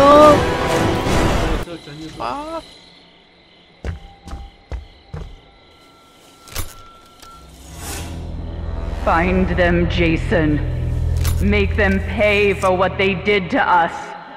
Search on YouTube. Fuck. Find them, Jason. Make them pay for what they did to us.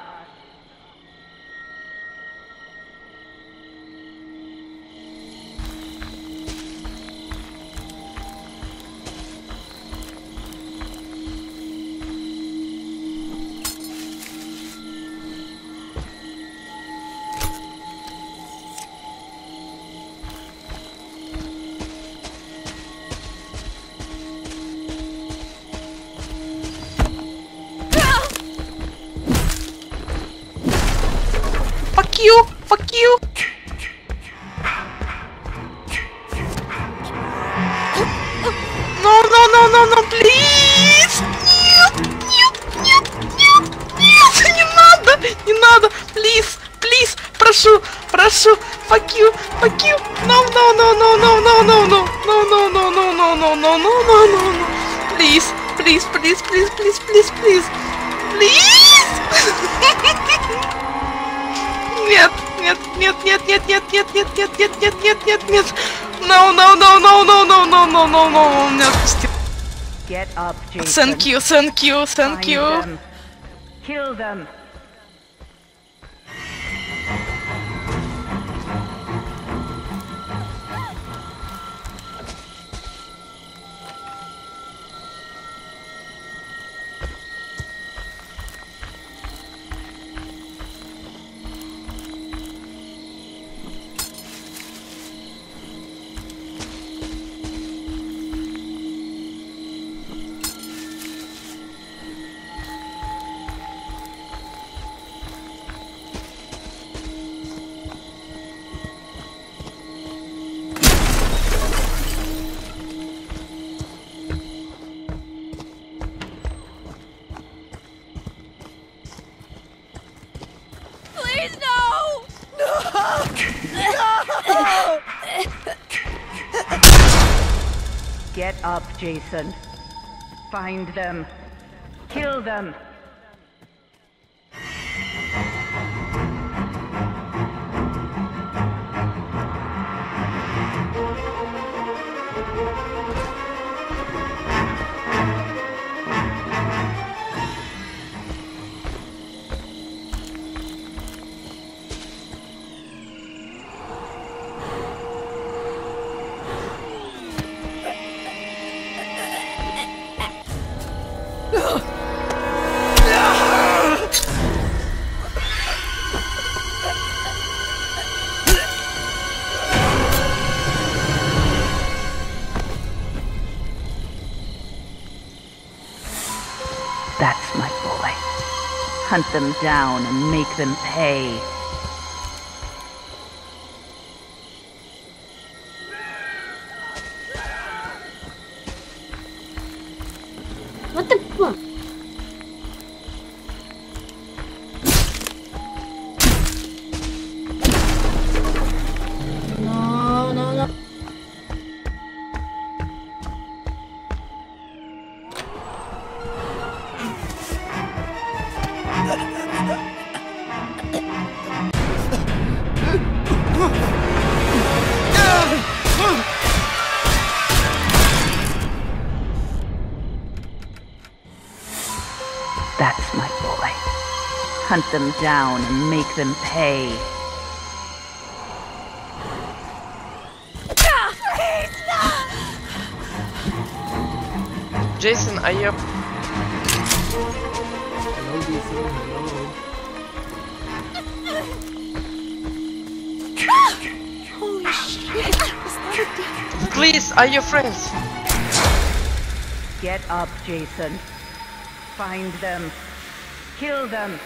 Fuck you! Fuck you! No, no, no, no, no, please! Нет, нет, нет, нет, нет, не надо, не надо, please, please, прошу, прошу, fuck you, no, no, no, no, no, no, no, no, no, no, no, no, no, no, no, no, no, no, no, please, please, please, please, please, please, please, please! Нет, нет, нет, нет, нет, нет, нет, нет, нет, нет, нет, нет, нет, нет. No, no, no, no, no, no, no, no, no, no, не отпусти. Get up, Jason. Thank you, thank you, thank you. Find them. Kill them. Please, no! Get up, Jason. Find them. Kill them. That's my boy. Hunt them down and make them pay. What the fuck? No, no, no. That's my boy. Hunt them down and make them pay. Jason, are you... Hello, Jason. Hello. Holy shit. Is that a demon? Please, are you friends? Get up, Jason. Find them. Kill them.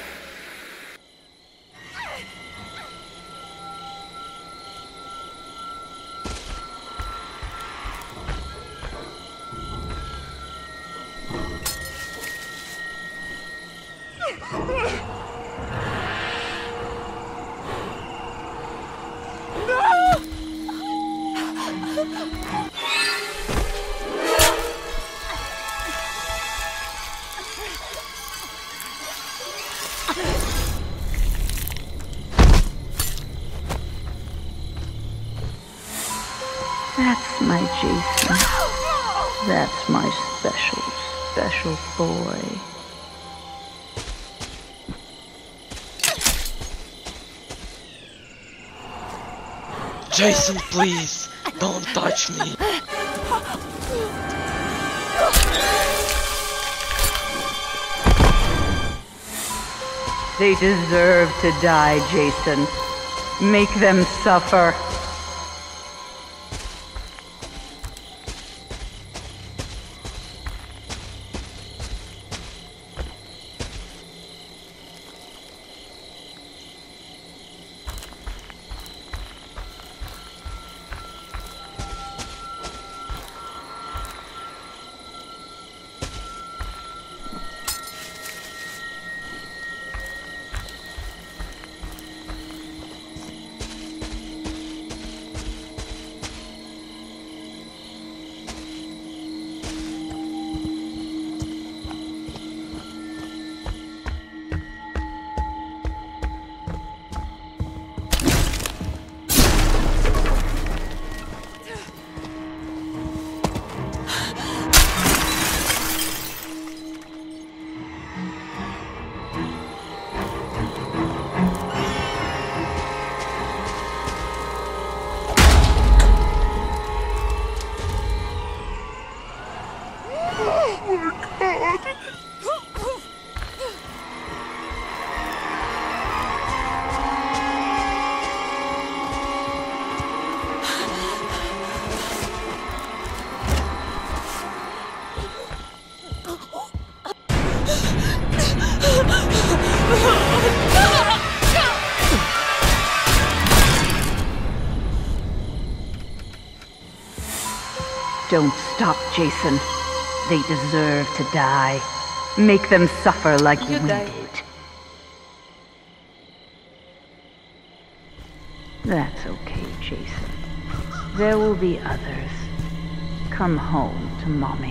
That's my Jason. That's my special, special boy. Jason, please, don't touch me. They deserve to die, Jason. Make them suffer. Don't stop, Jason. They deserve to die. Make them suffer like we did. That's okay, Jason. There will be others. Come home to Mommy.